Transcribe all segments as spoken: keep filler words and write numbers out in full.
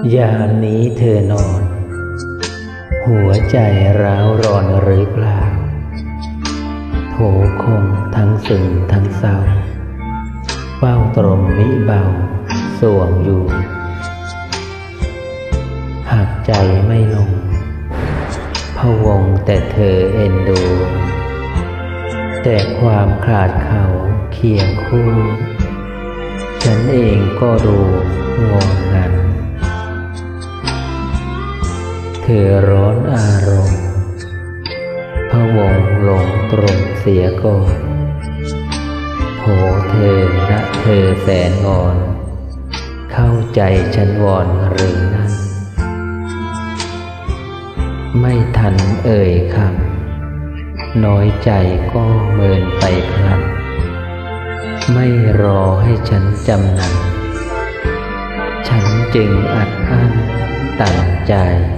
ยามนี้เธอนอนหัวใจร้าวร้อนหรือเปล่าโถคงทั้งซึ้งทั้งเศร้าเฝ้าตรมมิเบาสวงอยู่หากใจไม่ลงพะวงแต่เธอเอ็นดูแต่ความขาดเขาเคียงคู่ฉันเองก็ดูงงงันเธอร้อนอารมณ์พะวงหลงตรงเสียก่อนโถเธอนะเธอแสนงอนเข้าใจฉันวอนหรือนั้นไม่ทันเอ่ยคำน้อยใจก็เมินไปพลันไม่รอให้ฉันจำนนฉันจึงอัดอั้นตันใจ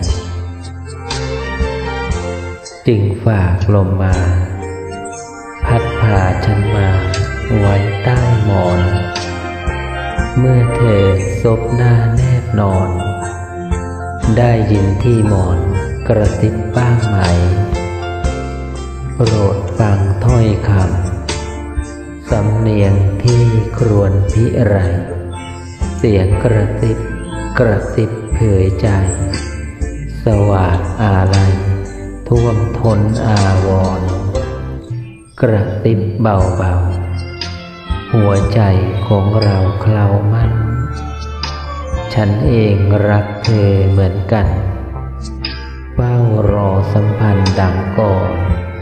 จึงฝากลมมาพัดพาฉันมาไว้ใต้หมอนเมื่อเธอซบหน้าแนบนอนได้ยินที่หมอนกระซิบบ้างไหมโปรดฟังถ้อยคำสำเนียงที่ครวญพิไรเสียงกระซิบกระซิบเผยใจสวาดอาลัยท่วมท้นอาวรณ์กระซิบเบาๆหัวใจของเราเคล้ามั่นฉันเองรักเธอเหมือนกันเฝ้ารอสัมพันธ์ดังก่อน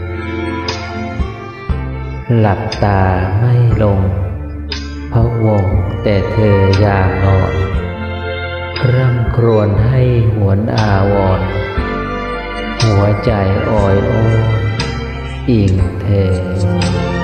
หลับตาไม่ลงพะวงแต่เธอยามนอนคร่ำครวญให้หวนอาวรณ์หัวใจอ่อยโอนอิงเธอ